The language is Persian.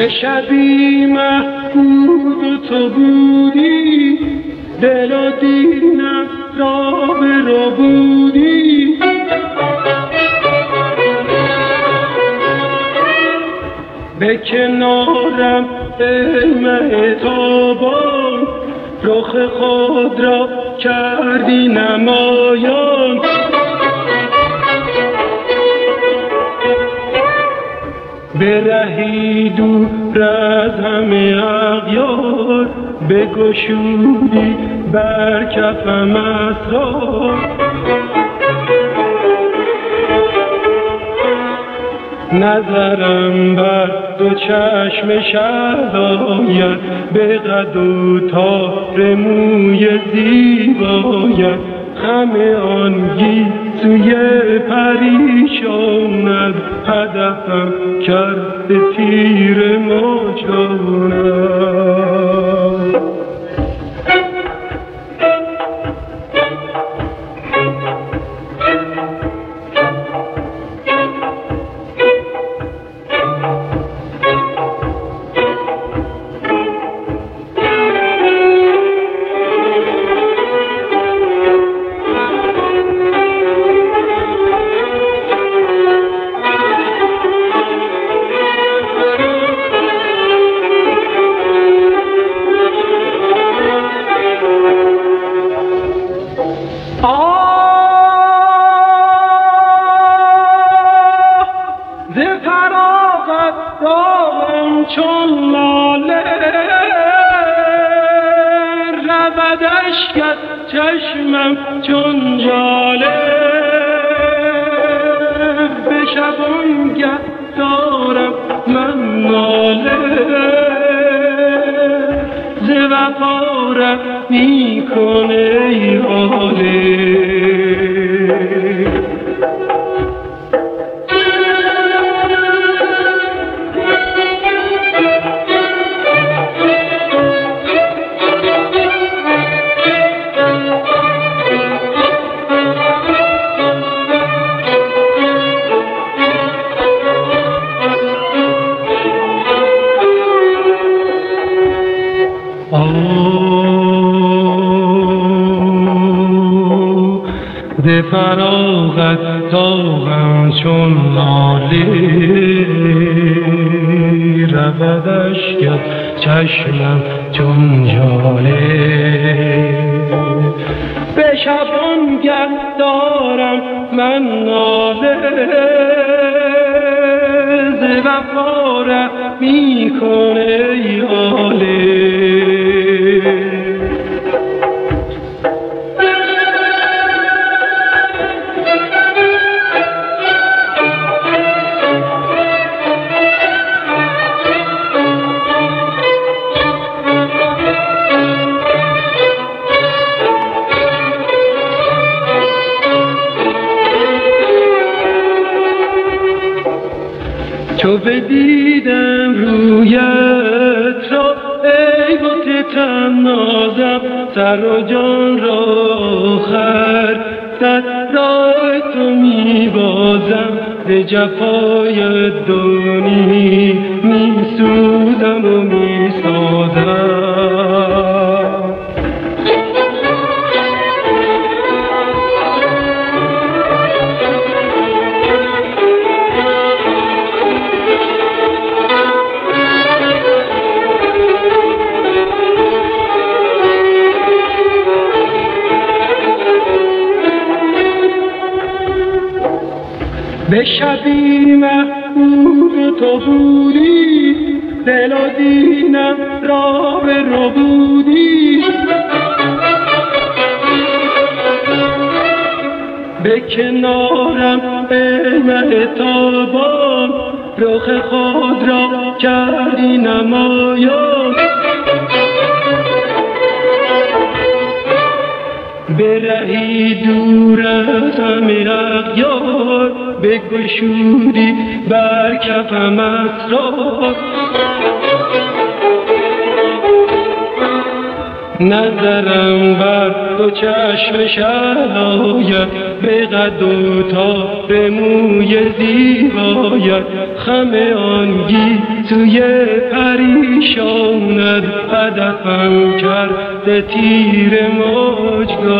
به شبی محبوب تو بودی، دل و دینم را به رو بودی. به کنارم ای مه تابان، رخ خود را کردی نمایان. به رهی دور از همه اغیار، بگشودی بر کفم اسرار. نظرم بر دو چشم شهد آید، به قد و تار موی زیبایت. همه آن گیسوی پریشانت، هدفم کرده تیر ماجانت. چون لاله رود اشکت چشمم چون جاله. به شبانگه دارم من ناله، ز وفا میکنه ای حاله. ز فراغت داغم چون لاله رود اشکت چشمم چون ژاله. به شبانگه دارم من ناله، ز وفا میکنه ای حاله. چو بدیدم رویت را ای بت طنازم، سر و جان را خر در راه تو میبازم. ز جفای دونی میسوزم و میسازم. به شبی محبوب تو بودی، دل و دینم را به رو بودی. به کنارم ای مه تابان، رخ خود را کردی نمایان. به رهی دور از همه اغیار، بگشودی بر کفم اسرار. نظرم بر دو چشم شلاید به قد و تار موی زیباید خم آن گیسوی پریشاند هدفم کرده تیر موجگاه